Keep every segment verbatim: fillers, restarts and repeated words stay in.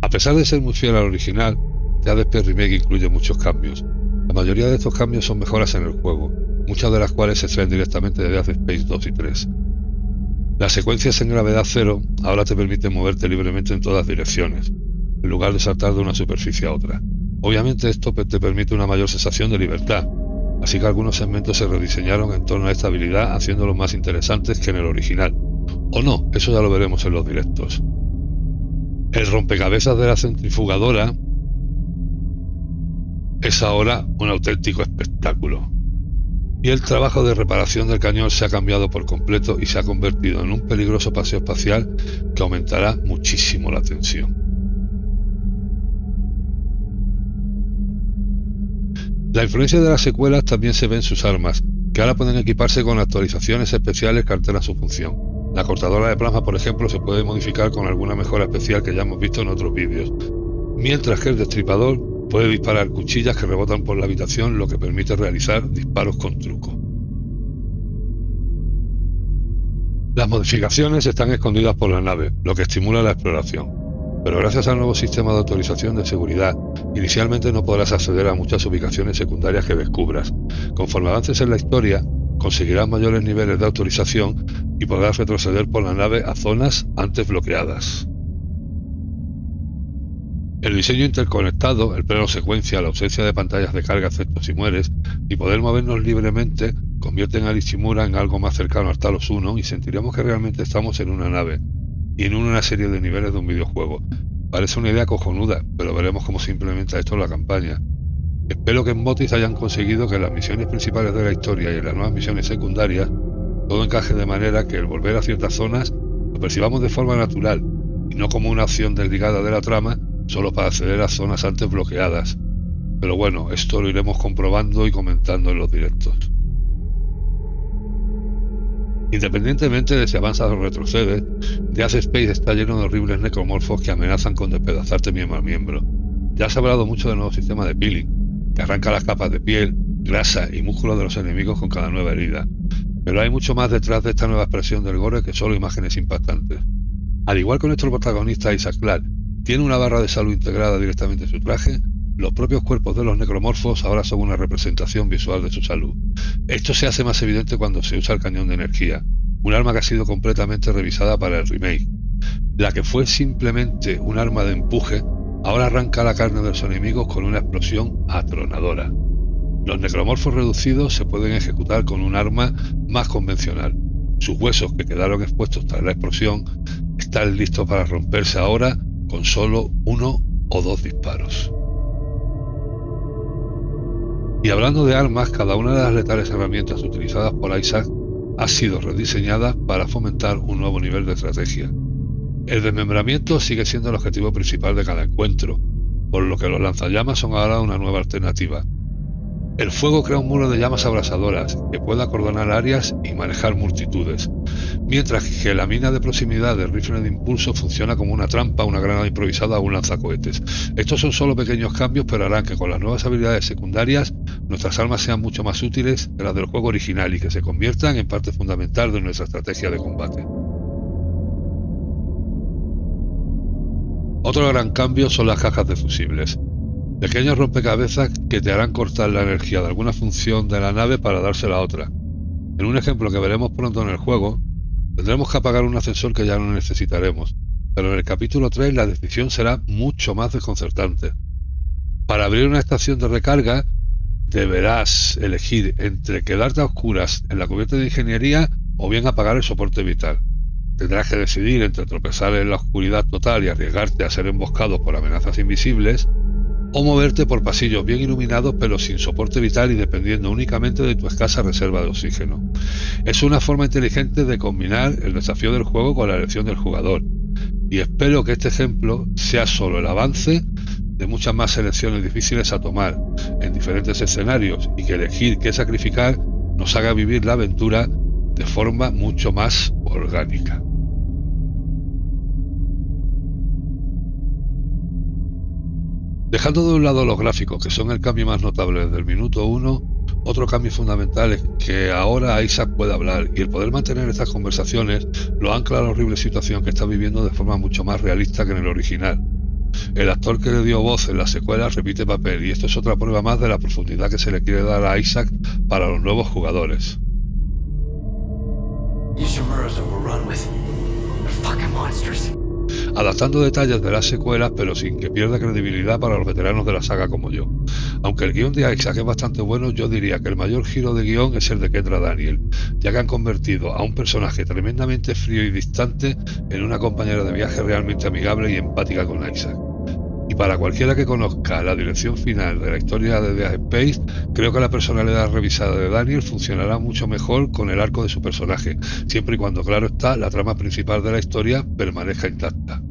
A pesar de ser muy fiel al original, Dead Space Remake incluye muchos cambios. La mayoría de estos cambios son mejoras en el juego, muchas de las cuales se extraen directamente de Dead Space dos y tres. Las secuencias en gravedad cero ahora te permiten moverte libremente en todas direcciones, en lugar de saltar de una superficie a otra. Obviamente esto te permite una mayor sensación de libertad, así que algunos segmentos se rediseñaron en torno a esta habilidad, haciéndolos más interesantes que en el original. O no, eso ya lo veremos en los directos. El rompecabezas de la centrifugadora es ahora un auténtico espectáculo. Y el trabajo de reparación del cañón se ha cambiado por completo y se ha convertido en un peligroso paseo espacial que aumentará muchísimo la tensión. La influencia de las secuelas también se ve en sus armas, que ahora pueden equiparse con actualizaciones especiales que alteran su función. La cortadora de plasma, por ejemplo, se puede modificar con alguna mejora especial que ya hemos visto en otros vídeos, mientras que el destripador puede disparar cuchillas que rebotan por la habitación, lo que permite realizar disparos con truco. Las modificaciones están escondidas por la nave, lo que estimula la exploración. Pero gracias al nuevo sistema de autorización de seguridad, inicialmente no podrás acceder a muchas ubicaciones secundarias que descubras. Conforme avances en la historia, conseguirás mayores niveles de autorización y podrás retroceder por la nave a zonas antes bloqueadas. El diseño interconectado, el plano secuencia, la ausencia de pantallas de carga excepto si mueres, y poder movernos libremente convierten a Ishimura en algo más cercano al Talos uno y sentiremos que realmente estamos en una nave y en una serie de niveles de un videojuego. Parece una idea cojonuda, pero veremos cómo se implementa esto en la campaña. Espero que en Motis hayan conseguido que en las misiones principales de la historia y en las nuevas misiones secundarias todo encaje de manera que el volver a ciertas zonas lo percibamos de forma natural y no como una acción desligada de la trama solo para acceder a zonas antes bloqueadas. Pero bueno, esto lo iremos comprobando y comentando en los directos. Independientemente de si avanzas o retrocedes, Dead Space está lleno de horribles necromorfos que amenazan con despedazarte miembro a miembro. Ya se ha hablado mucho del nuevo sistema de peeling, que arranca las capas de piel, grasa y músculo de los enemigos con cada nueva herida. Pero hay mucho más detrás de esta nueva expresión del gore que solo imágenes impactantes. Al igual que nuestro protagonista Isaac Clarke tiene una barra de salud integrada directamente en su traje, los propios cuerpos de los necromorfos ahora son una representación visual de su salud. Esto se hace más evidente cuando se usa el cañón de energía, un arma que ha sido completamente revisada para el remake. La que fue simplemente un arma de empuje, ahora arranca la carne de los enemigos con una explosión atronadora. Los necromorfos reducidos se pueden ejecutar con un arma más convencional. Sus huesos, que quedaron expuestos tras la explosión, están listos para romperse ahora con solo uno o dos disparos. Y hablando de armas, cada una de las letales herramientas utilizadas por Isaac ha sido rediseñada para fomentar un nuevo nivel de estrategia. El desmembramiento sigue siendo el objetivo principal de cada encuentro, por lo que los lanzallamas son ahora una nueva alternativa. El fuego crea un muro de llamas abrasadoras que puede acordonar áreas y manejar multitudes, mientras que la mina de proximidad del rifle de impulso funciona como una trampa, una granada improvisada o un lanzacohetes. Estos son solo pequeños cambios, pero harán que con las nuevas habilidades secundarias nuestras armas sean mucho más útiles que las del juego original y que se conviertan en parte fundamental de nuestra estrategia de combate. Otro gran cambio son las cajas de fusibles. Pequeños rompecabezas que te harán cortar la energía de alguna función de la nave para dársela a otra. En un ejemplo que veremos pronto en el juego, tendremos que apagar un ascensor que ya no necesitaremos, pero en el capítulo tres la decisión será mucho más desconcertante. Para abrir una estación de recarga, deberás elegir entre quedarte a oscuras en la cubierta de ingeniería o bien apagar el soporte vital. Tendrás que decidir entre tropezar en la oscuridad total y arriesgarte a ser emboscado por amenazas invisibles, o moverte por pasillos bien iluminados pero sin soporte vital y dependiendo únicamente de tu escasa reserva de oxígeno. Es una forma inteligente de combinar el desafío del juego con la elección del jugador, y espero que este ejemplo sea solo el avance de muchas más selecciones difíciles a tomar en diferentes escenarios y que elegir qué sacrificar nos haga vivir la aventura de forma mucho más orgánica. Dejando de un lado los gráficos, que son el cambio más notable desde el minuto uno, otro cambio fundamental es que ahora Isaac puede hablar y el poder mantener estas conversaciones lo ancla a la horrible situación que está viviendo de forma mucho más realista que en el original. El actor que le dio voz en la secuela repite papel, y esto es otra prueba más de la profundidad que se le quiere dar a Isaac para los nuevos jugadores. Adaptando detalles de las secuelas, pero sin que pierda credibilidad para los veteranos de la saga como yo. Aunque el guión de Isaac es bastante bueno, yo diría que el mayor giro de guión es el de Kendra Daniel, ya que han convertido a un personaje tremendamente frío y distante en una compañera de viaje realmente amigable y empática con Isaac. Y para cualquiera que conozca la dirección final de la historia de Dead Space, creo que la personalidad revisada de Daniel funcionará mucho mejor con el arco de su personaje, siempre y cuando, claro está, la trama principal de la historia permanezca intacta.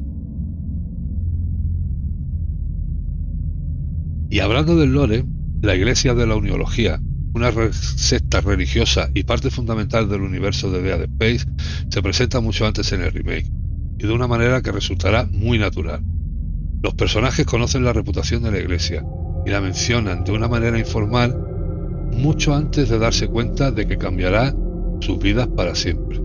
Y hablando del lore, la Iglesia de la Uniología, una secta religiosa y parte fundamental del universo de Dead Space, se presenta mucho antes en el remake, y de una manera que resultará muy natural. Los personajes conocen la reputación de la Iglesia, y la mencionan de una manera informal mucho antes de darse cuenta de que cambiará sus vidas para siempre.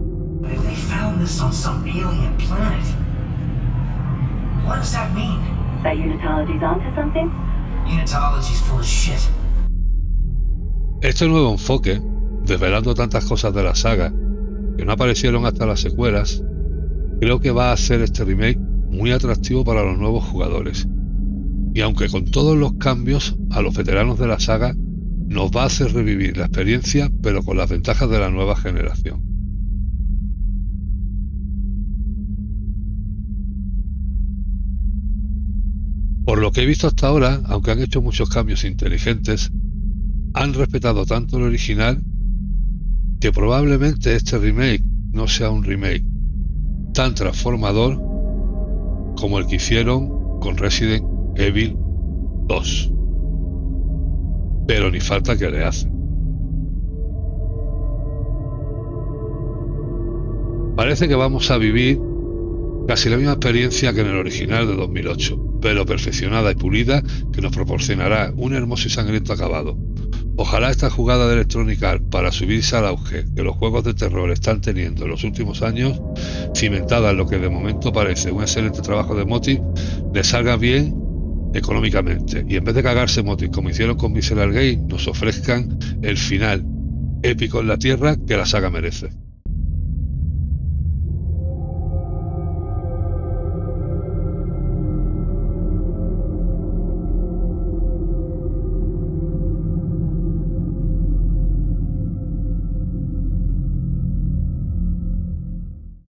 Este nuevo enfoque, desvelando tantas cosas de la saga que no aparecieron hasta las secuelas, creo que va a hacer este remake muy atractivo para los nuevos jugadores. Y aunque con todos los cambios, a los veteranos de la saga nos va a hacer revivir la experiencia, pero con las ventajas de la nueva generación. Por lo que he visto hasta ahora, aunque han hecho muchos cambios inteligentes, han respetado tanto el original que probablemente este remake no sea un remake tan transformador como el que hicieron con Resident Evil dos. Pero ni falta que le hace. Parece que vamos a vivir casi la misma experiencia que en el original de dos mil ocho, pero perfeccionada y pulida, que nos proporcionará un hermoso y sangriento acabado. Ojalá esta jugada de Electronic Arts para subirse al auge que los juegos de terror están teniendo en los últimos años, cimentada en lo que de momento parece un excelente trabajo de Motive, le salga bien económicamente, y en vez de cagarse Motive como hicieron con Visceral Games, nos ofrezcan el final épico en la tierra que la saga merece.